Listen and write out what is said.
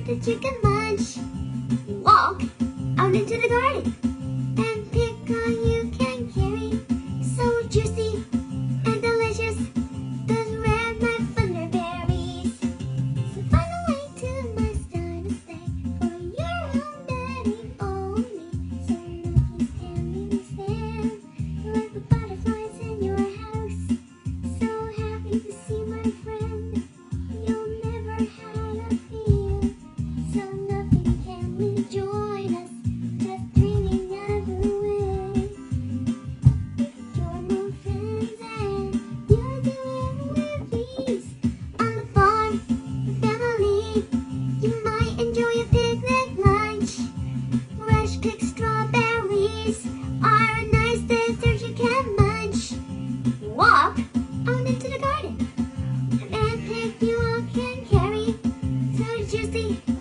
that you can munch. Walk out into the garden and pick all you can carry. So juicy and delicious, those red my thunder berries. So find a way to my star to stay for your own daddy only. So nothing can leave me stand like the butterflies in your house. So happy to see my friend, you'll never have a feel. So nothing can we join us, just dreaming of the way. You're my friends and you're doing with ease. On the farm, the family, you might enjoy a picnic lunch. Fresh picked strawberries are a nice dessert you can munch. Walk out into the garden and pick you all can carry. So juicy